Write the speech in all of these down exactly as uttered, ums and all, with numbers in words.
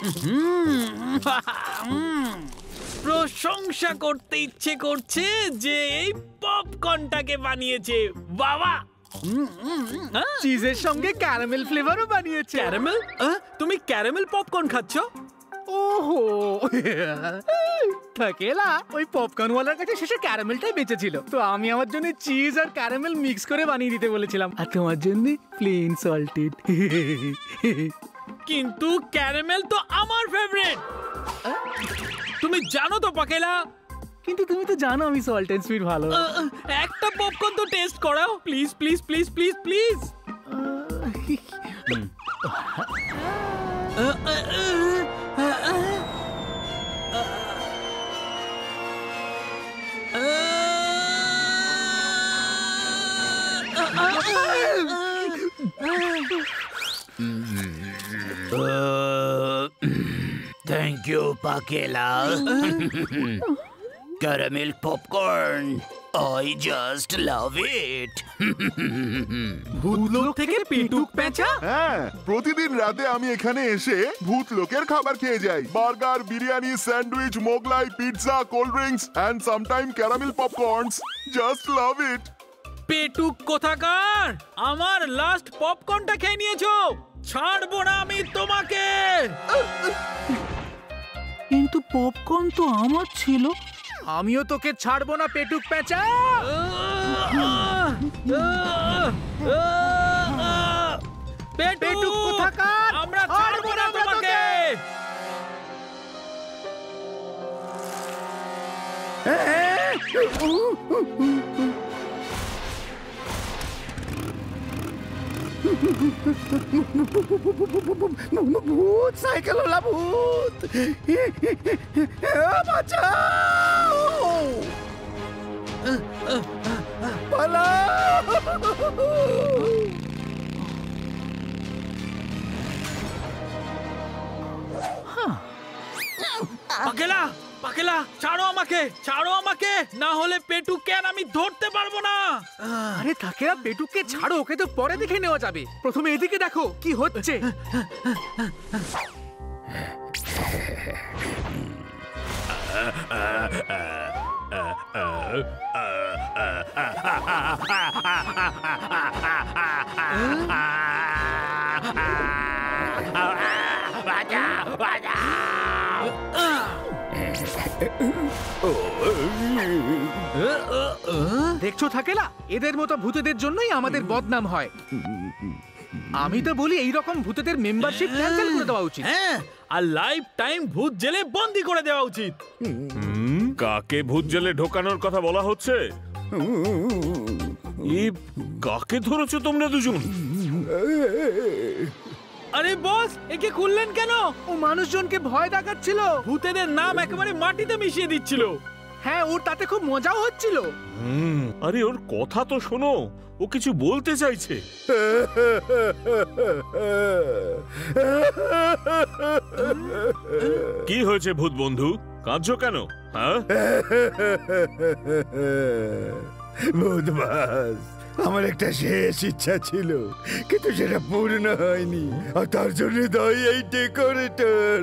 প্রশংসা করতে ইচ্ছে করছে যে এই পপকর্নটাকে বানিয়েছে। বাবা, চিজের সঙ্গে ক্যারামেল ফ্লেভারও বানিয়েছে। ক্যারামেল? তুমি ক্যারামেল পপকর্ন খাচ্ছ? ওহো, থাকেলা ওই পপকর্নওয়ালার কাছে শেষে ক্যারামেলটাই বেঁচেছিল, তো আমি আমার জন্য চিজ আর ক্যারামেল মিক্স করে বানিয়ে দিতে বলেছিলাম, আর তোমার জন্য প্লেন সল্টেড। কিন্তু ক্যারামেল তো আমার ফেভারিট, তুমি জানো তো পাকেলা। কিন্তু তুমি তো জানো আমি সল্ট এন্ড সুইট ভালো। একটা পপকর্ন তো টেস্ট করাও please please please please please. Thank you, Pakela. Caramel popcorn. I just love it. ভূতলোক থেকে পেটুক পেঁচা? হ্যাঁ, প্রতিদিন রাতে আমি এখানে এসে ভূত লোকের খাবার খেয়ে যাই। Burger, biryani, sandwich, Mughlai, pizza, cold drinks and sometime caramel popcorns. Just love it. পেটুক কোথাকার, আমার লাস্ট পপকর্নটা খেয়ে নিয়েছো, ছাড়বো না আমি তোমাকে। কিন্তু পপকর্ন তো আমার ছিল। আমিও তোকে ছাড়বো না পেটুক পেঁচা। পেটুক কোথাকার, আমরা ছাড়বো না তোমাকে। ভূত, সাইকেলওয়ালা ভূত, বাঁচাও, পালাও। পাকেলা, পাকেলা, ছাড়ো আমাকে, ছাড়ো আমাকে, না হলে পেটুককে আর আমি ধরতে পারবো না। আরে থাকেলা, পেটুককে ছাড়ো, ওকে তো পরে দেখে নেওয়া যাবে। প্রথমে এদিকে দেখো কি হচ্ছে। দেখছো থাকেলা, এদের মতো ভূতেদের জন্যই আমাদের বদনাম হয়। আমি তো বলি এইরকম ভূতেদের মেম্বারশিপ ক্যান্সেল করে দেওয়া উচিত। হ্যাঁ, আর লাইফ টাইম ভূত জেলে বন্দি করে দেওয়া উচিত। কাকে ভূত জেলে ঢোকানোর কথা বলা হচ্ছে? কাকে ধরেছো তোমরা দুজন? আরে বস, একে খুললেন কেন? ও মানুষজনকে ভয় দেখাচ্ছিল, ভূতেদের নাম একেবারে মাটিতে মিশিয়ে দিচ্ছিল। হ্যাঁ, ওর তাতে খুব মজাও হচ্ছিল। আরে ওর কথা তো শোনো, ও কিছু বলতে চাইছে। কি হয়েছে ভূত বন্ধু, কাঁদছো কেন? হ্যাঁ, ভূত বস, আমার একটা শেষ ইচ্ছা ছিল, কিন্তু সেটা পূর্ণ হয়নি, আর তার জন্য দায়ী এই ডেকোরেটর।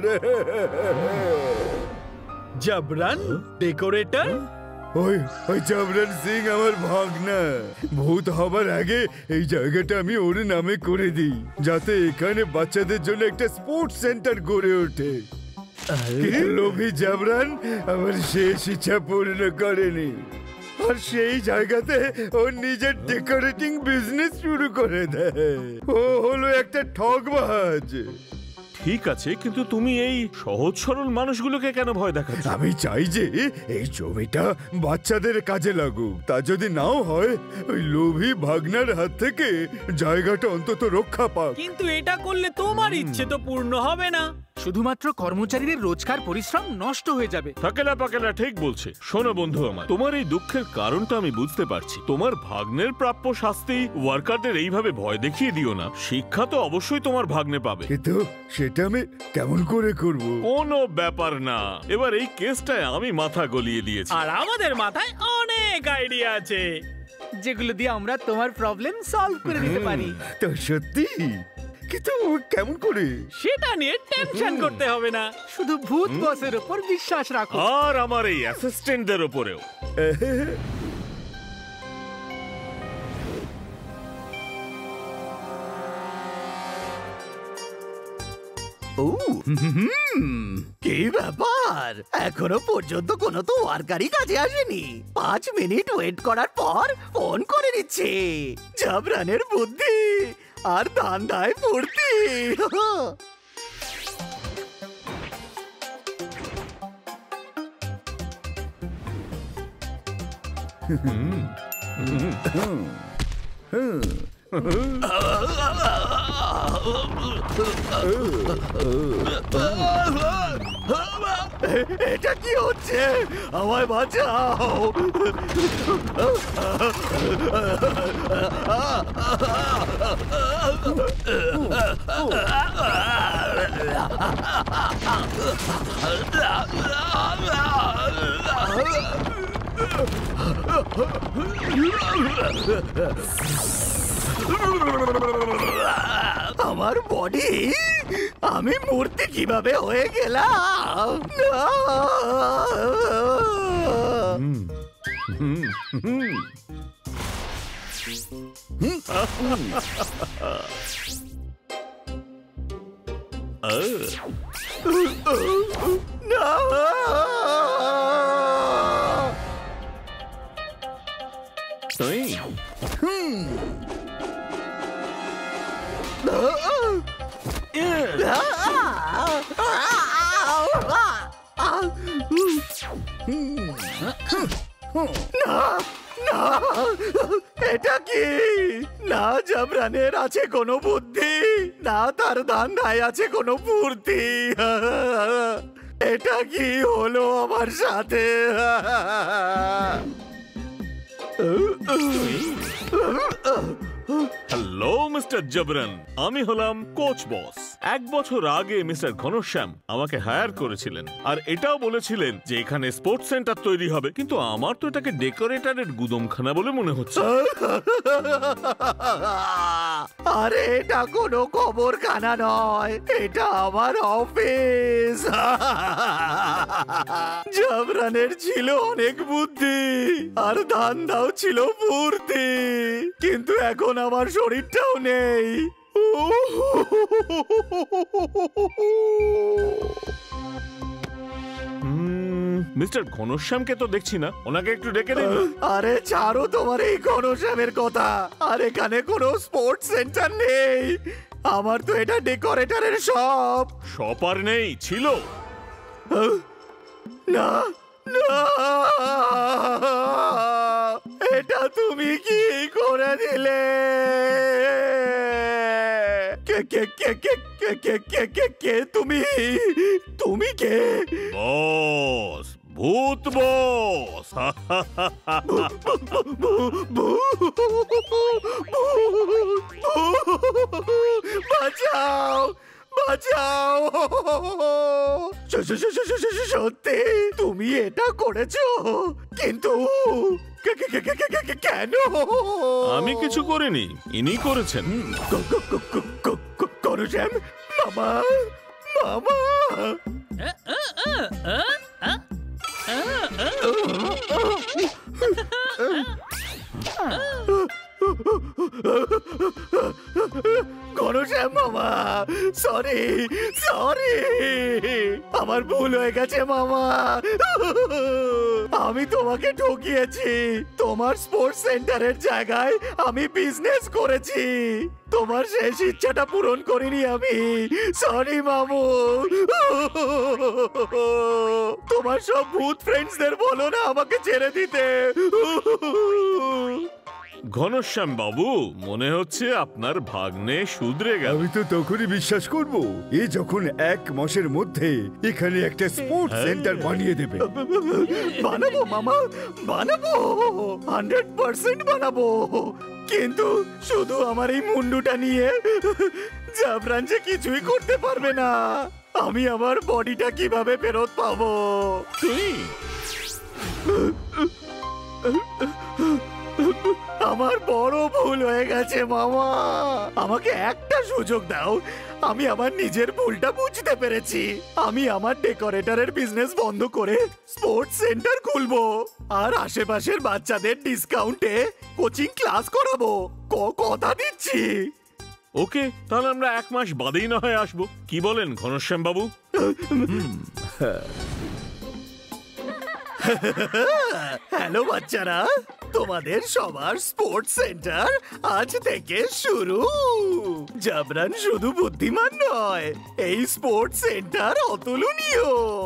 জবরান ডেকোরেটর? ওই ওই জবরান সিং আমার ভাগনা। ভূত হবার আগে এই জায়গাটা আমি ওর নামে করে দিই, যাতে এখানে বাচ্চাদের জন্য একটা স্পোর্টস সেন্টার গড়ে ওঠে। কিন্তু লোভী জবরান আমার শেষ ইচ্ছা পূর্ণ করেনি, আর সেই জায়গাতে ও নিজের ডেকোরেটিং বিজনেস শুরু করে দেয়। ও হলো একটা ঠকবাজ। ঠিক আছে, কিন্তু তুমি এই সহজ সরল মানুষগুলোকে কেন ভয় দেখাচ্ছ? আমি চাই যে এই জমিটা বাচ্চাদের কাজে লাগুক, তা যদি নাও হয় ওই লোভী ভাগনার হাত থেকে জায়গাটা অন্তত রক্ষা পাক। কিন্তু এটা করলে তোমার ইচ্ছে তো পূর্ণ হবে না, শুধুমাত্র কর্মচারীদের রোজকার পরিশ্রম নষ্ট হয়ে যাবে। থাকেলা পাকেলা ঠিক বলছে। শোনো বন্ধু আমার, তোমার এই দুঃখের কারণটা আমি বুঝতে পারছি। তোমার ভাগ্নের প্রাপ্য শাস্তি ওয়ার্কারদের এইভাবে ভয় দেখিয়ে দিও না। শিক্ষা তো অবশ্যই তোমার ভাগ্নে পাবে, কিন্তু সেটা আমি কেমন করে করব? কোনো ব্যাপার না, এবার এই কেসটায় আমি মাথা গলিয়ে দিয়েছি, আর আমাদের মাথায় অনেক আইডিয়া আছে যেগুলো দিয়ে আমরা তোমার প্রবলেম সলভ করে দিতে পারি। তো সত্যি কিন্তু কেমন করে? সেটা নিয়ে টেনশন করতে হবে না। শুধু ভূত বসের উপর বিশ্বাস রাখো। আর আমার এই অ্যাসিস্ট্যান্টদের উপরেও। কি ব্যাপার, এখনো পর্যন্ত কোনো তো ওয়ার্কারই কাজে আসেনি। পাঁচ মিনিট ওয়েট করার পর ফোন করে নিচ্ছে। জাবরানের বুদ্ধি আর ধান্দায় পড়তি। এটা কি হচ্ছে? আমায় বাঁচাও। আমার বডি, আমি মূর্তি কিভাবে হয়ে গেলাম? এটা কি? না জাবরানের আছে কোনো বুদ্ধি, না তার ধান্দায় আছে কোনো ফুর্তি। এটা কি হলো আমার সাথে? হ্যালো মিস্টার জবরান, আমি হলাম কোচ বস। এক বছর আগে মিস্টার ঘনশ্যাম আমাকে হায়ার করেছিলেন, আর এটাও বলেছিলেন যে এখানে স্পোর্টস সেন্টার তৈরি হবে। কিন্তু আমার তো এটাকে ডেকোরেটরের গুদমখানা বলে মনে হচ্ছে। আরে এটা কোনো কবরখানা নয়, এটা আমার অফিস। জাবরানের ছিল অনেক বুদ্ধি আর ধান্দাও ছিল ফুর্তি, কিন্তু এখন আমার শরীরটাও নেই। মিস্টার ঘনশ্যামকে তো দেখছি না, ওনাকে একটু ডেকে দিন। আরে ছাড়ো তোমার এই ঘনশ্যামের কথা। আর এখানে কোনো স্পোর্টস সেন্টার নেই। আমার তো এটা ডেকোরেটরের শপ। শপ আর নেই, ছিল। না না, এটা তুমি কি করে দিলে? কে কে কে কে কে কে কে কে কে তুমি? তুমি কে? বস, ভূত বস। বাঁচাও, বাঁচাও। সত্যি তুমি এটা করেছো? কিন্তু কেন? আমি কিছু করিনি, ইনি করেছেন। ঘনশ্যাম, মামা, মামা। ঘনশ্যাম মামা, সরি সরি, আমার ভুল হয়ে গেছে মামা। আমি তোমাকে ঠকিয়েছি। তোমার স্পোর্টস সেন্টারের জায়গায় আমি বিজনেস করেছি। তোমার শেষ ইচ্ছাটা পূরণ করিনি আমি। সরি মামু। তোমার সব ভূত ফ্রেন্ডসদের বলো না আমাকে ছেড়ে দিতে। ঘনশ্যাম বাবু, মনে হচ্ছে আপনার ভাগ্নে শুধরে গেল। আমি তো তখনই বিশ্বাস করব, এ যখন এক মাসের মধ্যে এখানে একটা স্পোর্টস সেন্টার বানিয়ে দেবে। বানাবো মামা, বানাবো, হান্ড্রেড পার্সেন্ট বানাবো। কিন্তু শুধু আমার এই মুন্ডুটা নিয়ে জাবরান যে কিছুই করতে পারবে না। আমি আমার বডিটা কিভাবে ফেরত পাবো? তুই আমার বড় ভুল হয়ে গেছে মামা। আমাকে একটা সুযোগ দাও, আমি আমার নিজের ভুলটা বুঝতে পেরেছি। আমি আমার ডেকোরেটরের বিজনেস বন্ধ করে স্পোর্টস সেন্টার খুলবো আর আশেপাশের বাচ্চাদের ডিসকাউন্টে কোচিং ক্লাস করাবো। ক- কথা দিচ্ছি। ওকে, তাহলে আমরা এক মাস বাদেই না হয় আসবো, কি বলেন ঘনশ্যাম বাবু? হ্যালো বাচ্চারা, তোমাদের সবার স্পোর্টস সেন্টার আজ থেকে শুরু। জাবরান শুধু বুদ্ধিমান নয়, এই স্পোর্টস সেন্টার অতুলনীয়।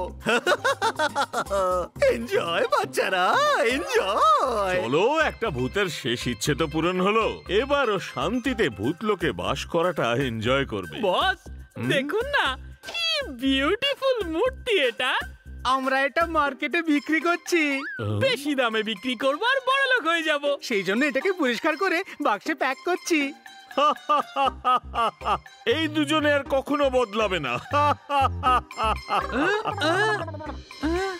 এনজয় বাচ্চারা, এনজয়। চলো, একটা ভূতের শেষ ইচ্ছে তো পূরণ হলো, এবারও শান্তিতে ভূত লোকে বাস করাটা এনজয় করবে। বস দেখুন না, কি বিউটিফুল মূর্তি এটা। আমরা এটা মার্কেটে বিক্রি করছি, বেশি দামে বিক্রি করবো আর বড় লোক হয়ে যাব। সেই জন্য এটাকে পরিষ্কার করে বাক্সে প্যাক করছি। এই দুজনে আর কখনো বদলাবে না। আহ, আহ, আহ।